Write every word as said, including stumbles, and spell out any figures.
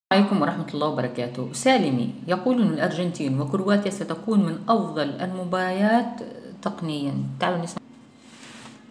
عليكم ورحمة الله وبركاته. سالمي يقول إن الأرجنتين وكرواتيا ستكون من أفضل المباريات تقنيا. تعالوا نسمع.